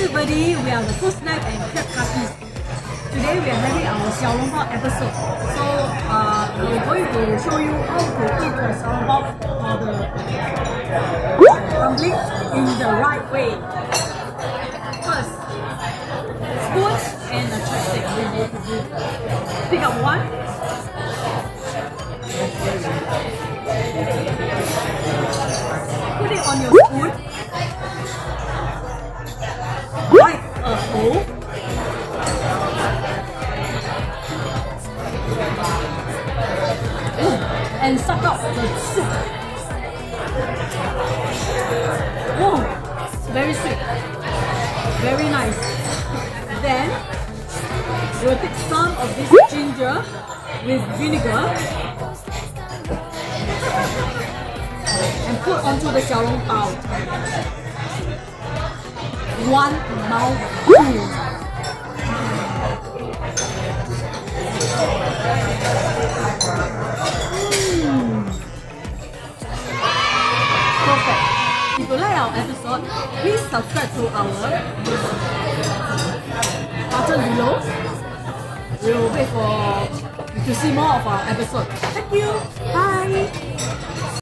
everybody, we are the Toast Knife and Crab Cutties. Today we are having our XiaoLongBao episode. So we're going to show you how to eat the XiaoLongBao or the dumpling in the right way. First, spoons and a chopstick. Pick up one. Put it on your spoon. Wipe a hole. And suck up the soup. Oh, very sweet. Very nice. Then we'll take some of this ginger with vinegar and put onto the XiaoLongBao. One mouthful. Perfect. If you like our episode, please subscribe to our button below. We'll wait for you to see more of our episodes. Thank you. Bye.